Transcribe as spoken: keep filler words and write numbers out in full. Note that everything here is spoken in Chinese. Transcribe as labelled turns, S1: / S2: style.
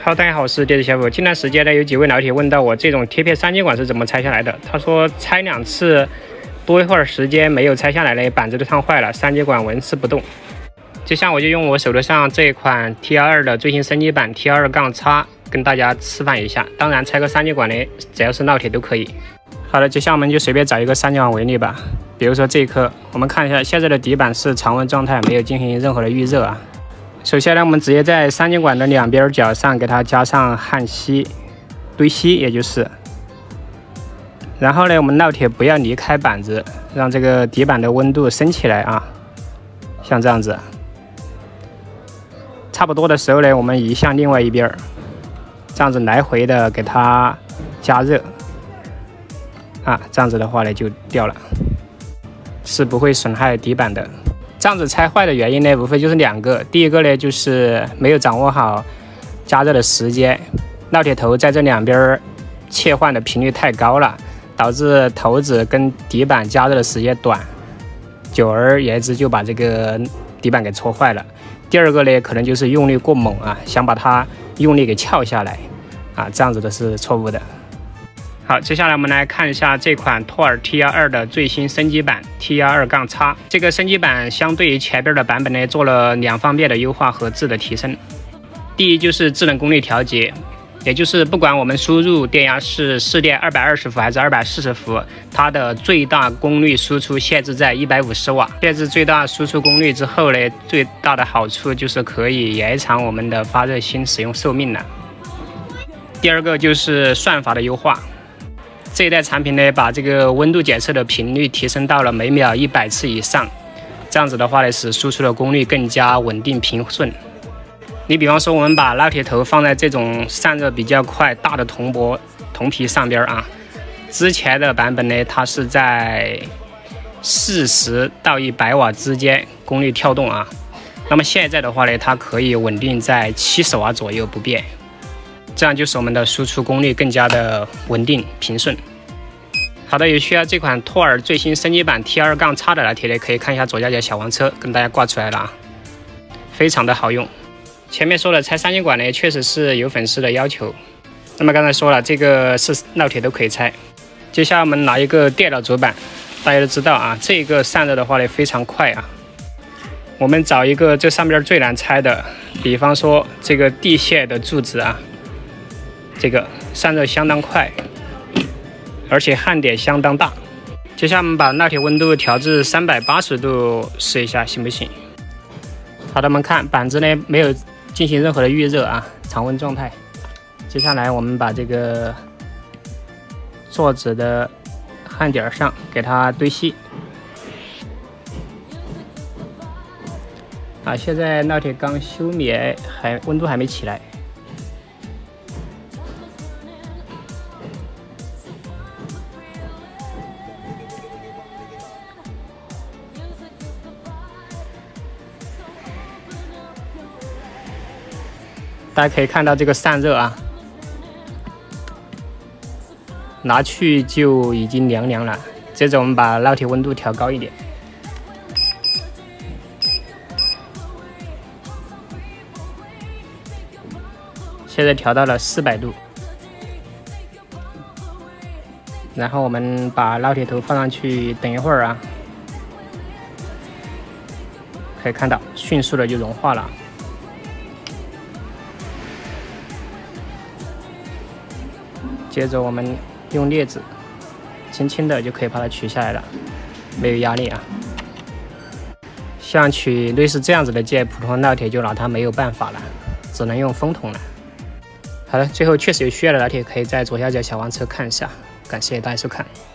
S1: Hello， 大家好，我是电子小虎。近段时间呢，有几位老铁问到我这种贴片三极管是怎么拆下来的。他说拆两次，多一会儿时间没有拆下来呢，板子都烫坏了，三极管纹丝不动。就像我就用我手头上这一款 T R 二的最新升级版 T R 二 X 跟大家示范一下。当然拆个三极管呢，只要是烙铁都可以。好的，接下来我们就随便找一个三极管为例吧。比如说这一颗，我们看一下现在的底板是常温状态，没有进行任何的预热啊。 首先呢，我们直接在三极管的两边角上给它加上焊锡、堆锡，也就是。然后呢，我们烙铁不要离开板子，让这个底板的温度升起来啊，像这样子。差不多的时候呢，我们移向另外一边，这样子来回的给它加热啊，这样子的话呢就掉了，是不会损害底板的。 这样子拆坏的原因呢，无非就是两个。第一个呢，就是没有掌握好加热的时间，烙铁头在这两边切换的频率太高了，导致头子跟底板加热的时间短，久而言之就把这个底板给戳坏了。第二个呢，可能就是用力过猛啊，想把它用力给撬下来啊，这样子的是错误的。 好，接下来我们来看一下这款拓尔 T R 二 的最新升级版 T R 二 X。这个升级版相对于前边的版本呢，做了两方面的优化和质的提升。第一就是智能功率调节，也就是不管我们输入电压是市电二百二十伏还是二百四十伏，它的最大功率输出限制在一百五十瓦。限制最大输出功率之后呢，最大的好处就是可以延长我们的发热芯使用寿命了。第二个就是算法的优化。 这一代产品呢，把这个温度检测的频率提升到了每秒一百次以上，这样子的话呢，使输出的功率更加稳定平顺。你比方说，我们把烙铁头放在这种散热比较快、大的铜箔铜皮上边啊，之前的版本呢，它是在四十到一百瓦之间功率跳动啊，那么现在的话呢，它可以稳定在七十瓦左右不变。 这样就使我们的输出功率更加的稳定平顺。好的，有需要这款拓尔最新升级版 T R 二 X 的老铁呢，可以看一下左下角小黄车，跟大家挂出来了啊，非常的好用。前面说了拆三极管呢，确实是有粉丝的要求。那么刚才说了，这个是烙铁都可以拆。接下来我们拿一个电脑主板，大家都知道啊，这个散热的话呢非常快啊。我们找一个这上边最难拆的，比方说这个地线的柱子啊。 这个散热相当快，而且焊点相当大。接下来我们把烙铁温度调至三百八十度，试一下行不行？好的，我们看板子呢没有进行任何的预热啊，常温状态。接下来我们把这个座子的焊点上给它堆锡。啊，现在烙铁刚休眠，还温度还没起来。 大家可以看到这个散热啊，拿去就已经凉凉了。接着我们把烙铁温度调高一点，现在调到了四百度。然后我们把烙铁头放上去，等一会儿啊，可以看到迅速的就融化了。 接着我们用镊子轻轻的就可以把它取下来了，没有压力啊。像取类似这样子的件，普通烙铁就拿它没有办法了，只能用风筒了。好的，最后确实有需要的老铁可以在左下角小黄车看一下，感谢大家收看。